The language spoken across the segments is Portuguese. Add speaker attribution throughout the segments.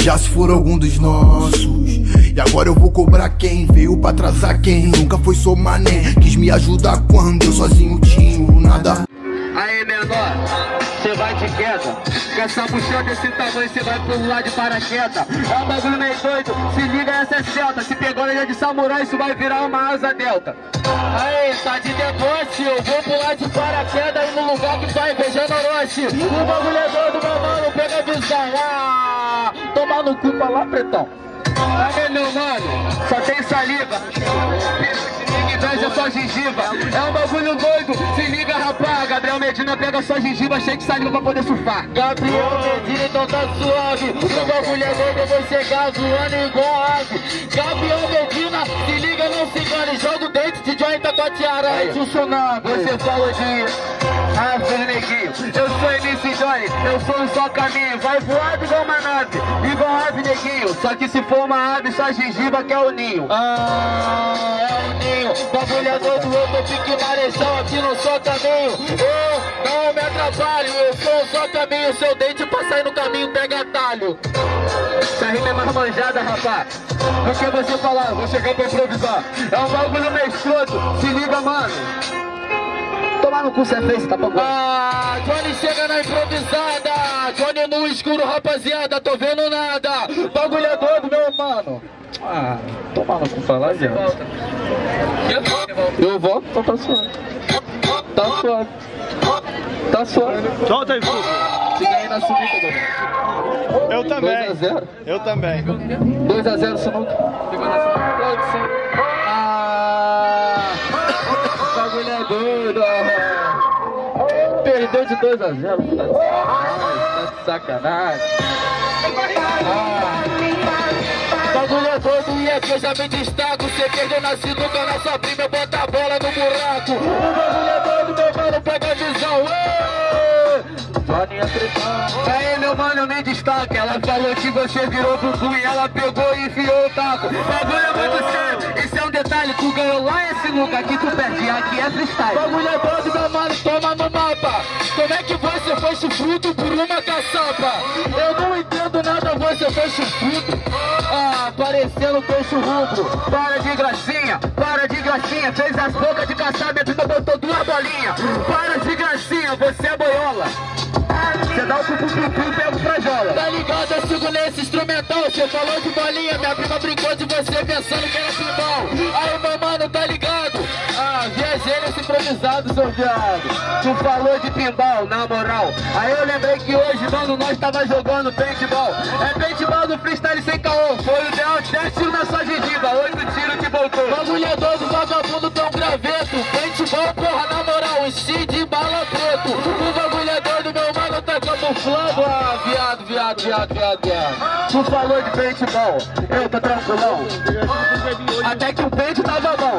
Speaker 1: Já se for algum dos nossos. E agora eu vou cobrar quem veio pra atrasar quem nunca foi sou mané. Quis me ajudar quando eu sozinho tinha nada.
Speaker 2: Aí, menor, cê vai de queda. Com essa buchão desse tamanho, cê vai pular de paraquedas. É um bagulho meio doido, se liga, essa é celta. Se pegou a linha de samurai, isso vai virar uma asa delta. Aí, tá de deboche, eu vou pular de paraquedas aí no lugar que tá invejando Orochi. O bagulho é doido, meu mano, pega a visão. Ah, tomar no cu pra lá, pretão. Aí, meu mano, só tem saliva. Inveja só gengiva, é um bagulho doido, se liga rapaz. Gabriel Medina pega sua gengiva cheia de saliva pra poder surfar. Gabriel Medina então tá suave, o bagulho é doido, eu vou chegar voando igual ave. Gabriel Medina, se liga, não se engane, joga o dente de Johnny tá com a tiara aí, tsunami. Você falou de ave, neguinho, eu sou MC Johnny, eu sou um só caminho. Vai voado igual uma nave, igual ave, neguinho. Só que se for uma ave, só gengiva que é o ninho. Ah, é o ninho. Bagulho é doido, eu tô pique marechal aqui no só caminho. Eu não me atrapalho, eu sou só caminho. Seu dente pra sair no caminho pega atalho. Essa rima é mais manjada, rapaz. O que você falar? Vou chegar pra improvisar. É um bagulho meio escroto, se liga, mano. Tomar no cu, cê é feio, cê tá pagando. Ah, Johnny chega na improvisada. Johnny no escuro, rapaziada, tô vendo nada. Bagulho é doido, meu mano. Ah, tomar no cu, falar, gente. Eu volto, então tá suave. Tá suave. Tá suave.
Speaker 3: Solta aí, Fufu.
Speaker 2: Se ganhei na Sunuca, meu.
Speaker 3: Eu também.
Speaker 2: 2x0.
Speaker 3: Eu também.
Speaker 2: 2x0 Sunuca. Pegou na Sunuca. Pode ser. Ah, o bagulho é doido. Perdeu de 2x0. Tá de sacanagem. Bagulho é doido e é que eu já me destaco. Cê perdeu na sinuca, na sua prima, eu boto a bola no buraco. O bagulho é doido, meu mano, pega a visão. Johnny é tretão. Aí, meu mano, eu me destaco. Ela falou que você virou bumbum e ela pegou e enfiou o taco. Bagulho é muito sério, isso é um detalhe. Tu ganhou lá esse lugar, aqui tu perde, aqui é freestyle. Bagulho é doido, meu mano, toma no mapa. Como é que você foi chufruto por uma caçapa? Eu não entendo nada, você foi chufruto. Ah, parecendo peixe rubro. Para de gracinha, para de gracinha. Fez as bocas de caçar, minha prima botou 2 bolinhas. Para de gracinha, você é boiola. Você dá o pupu-pupu, pega o frajola. Tá ligado, eu sigo nesse instrumental. Você falou de bolinha, minha prima brincou de você pensando que era pinball. Aí, meu mano, tá ligado? Ah, viajei nesse improvisado, seu viado. Tu falou de pinball, na moral. Aí eu lembrei que hoje, mano, nós tava jogando paintball. É paintball do freestyle sem caô. Foi o ideal, 10 tiros na sua gengiva, 8 tiros que voltou. Bagulho é doido, vagabundo tão graveto. Paintball, porra, na moral, enchi de bala preto. O bagulho é doido, meu mano, tá camuflado. Ah, viado. Tu falou de paintball, eu tô tranquilão. Até que o peito tava bom.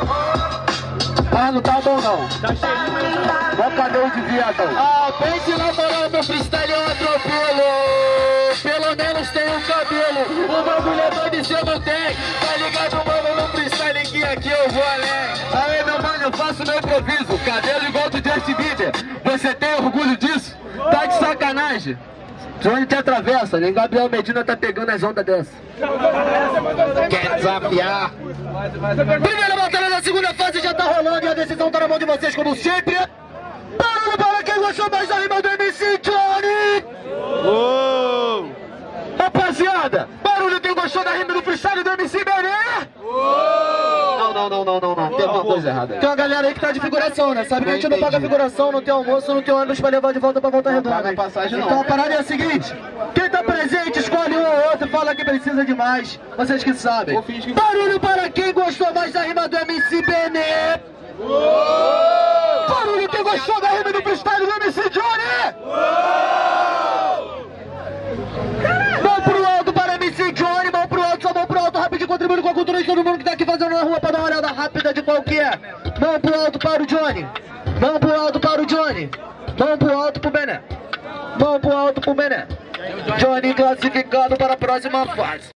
Speaker 2: Mas não tá bom não. Vamos cadê o de viadão? Ah, pente na moral, meu freestyle é um atropelo. Pelo menos tem um cabelo. O bagulho é doido e cê não tem. Tá ligado, mano, no freestyle que aqui eu vou além. Aí, meu mano, eu faço meu improviso. Cabelo igual do Justin Bieber. Você tem orgulho disso? Tá de sacanagem. Johnny te atravessa, nem Gabriel Medina tá pegando as ondas dessa. Quer desafiar? Primeira batalha da segunda fase já tá rolando e a decisão tá na mão de vocês como sempre. Barulho para quem gostou mais da rima do MC Johnny!
Speaker 3: Uou!
Speaker 2: Rapaziada, barulho quem gostou da rima do freestyle do MC Bené! Não, tem alguma coisa errada aí. Tem uma galera aí que tá de figuração, né? Sabe que a gente não paga figuração, não tem almoço, não tem ônibus pra levar de volta pra Volta Redonda. Não paga passagem não. Então a parada é a seguinte, quem tá presente escolhe um ou outro, fala que precisa de mais, vocês que sabem. Barulho para quem gostou mais da rima do MC Bené! Barulho quem gostou da rima do freestyle do MC Johnny! Mão pro alto para MC Johnny, mão pro alto, só mão pro alto, rapidinho, contribuindo com a cultura de todo mundo que tá aqui fazendo na rua pra dar uma olhada rápida de qual que é. Mão pro alto para o Johnny, mão pro alto para o Johnny, mão pro alto pro Bené, mão pro alto pro Bené. Johnny classificado para a próxima fase.